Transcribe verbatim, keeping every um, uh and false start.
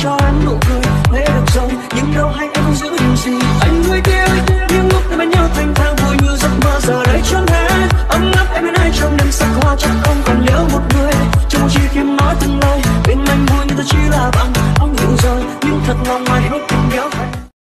cho em nụ cười, nghe được rồi nhưng đâu hay em